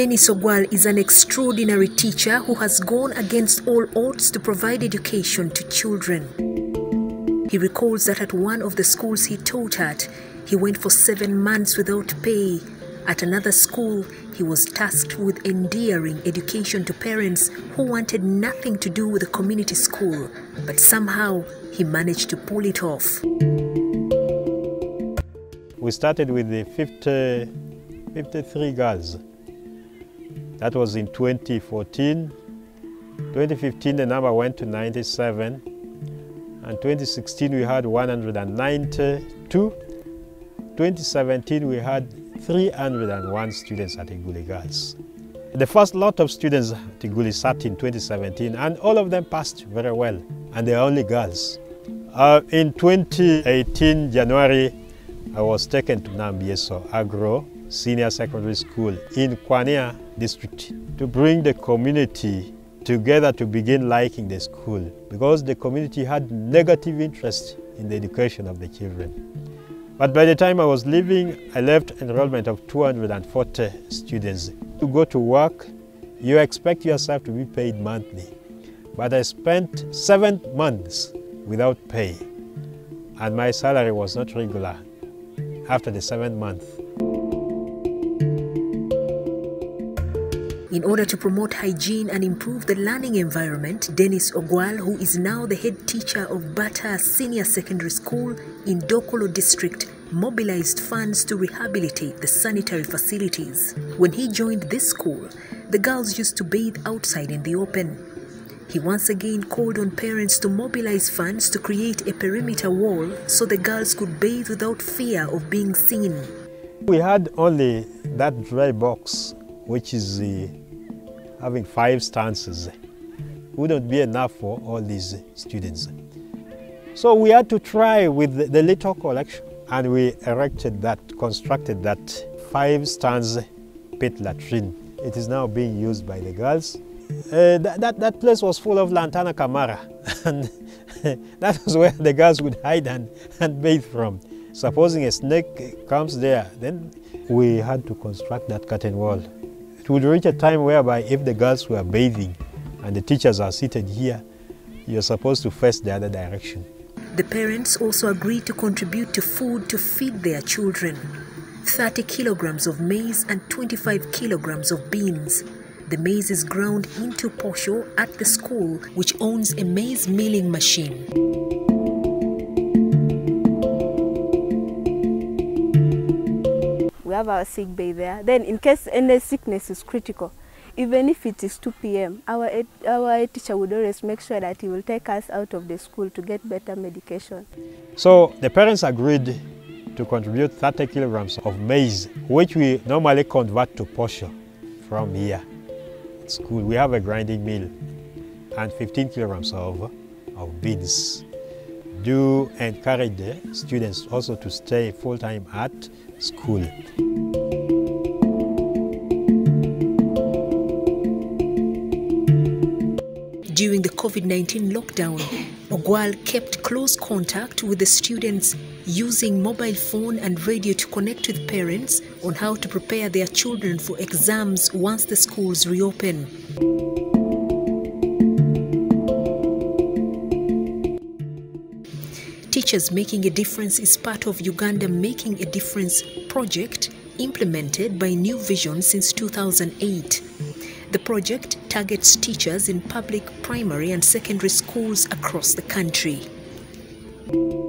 Dennis Ogwal is an extraordinary teacher who has gone against all odds to provide education to children. He recalls that at one of the schools he taught at, he went for 7 months without pay. At another school, he was tasked with endearing education to parents who wanted nothing to do with the community school, but somehow he managed to pull it off. We started with the 53 girls. That was in 2014. 2015 the number went to 97. And 2016 we had 192. 2017 we had 301 students at Iguli Girls. The first lot of students at Iguli sat in 2017 and all of them passed very well, and they are only girls. In 2018 January, I was taken to Nambieso Agro Senior Secondary School in Kwania district to bring the community together to begin liking the school, because the community had negative interest in the education of the children. But by the time I was leaving, I left enrollment of 240 students. To go to work, you expect yourself to be paid monthly. But I spent 7 months without pay, and my salary was not regular after the 7th month. In order to promote hygiene and improve the learning environment, Dennis Ogwal, who is now the head teacher of Bata Senior Secondary School in Dokolo District, mobilized funds to rehabilitate the sanitary facilities. When he joined this school, the girls used to bathe outside in the open. He once again called on parents to mobilize funds to create a perimeter wall so the girls could bathe without fear of being seen. We had only that dry box, which is having 5 stances. Wouldn't be enough for all these students. So we had to try with the little collection, and we constructed that 5 stanza pit latrine. It is now being used by the girls. That place was full of lantana camara, and that was where the girls would hide and bathe from. Supposing a snake comes there, then we had to construct that curtain wall. It would reach a time whereby if the girls were bathing and the teachers are seated here, you're supposed to face the other direction. The parents also agreed to contribute to food to feed their children. 30 kilograms of maize and 25 kilograms of beans. The maize is ground into posho at the school, which owns a maize milling machine. We have our sick bay there. Then in case any sickness is critical, even if it is 2 p.m., our teacher would always make sure that he will take us out of the school to get better medication. So the parents agreed to contribute 30 kilograms of maize, which we normally convert to posho from here at school. We have a grinding mill, and 15 kilograms of beans. Do encourage the students also to stay full-time at school. During the COVID-19 lockdown, Ogwal kept close contact with the students, using mobile phone and radio to connect with parents on how to prepare their children for exams once the schools reopen. Teachers Making a Difference is part of Uganda Making a Difference project implemented by New Vision since 2008. The project targets teachers in public primary and secondary schools across the country.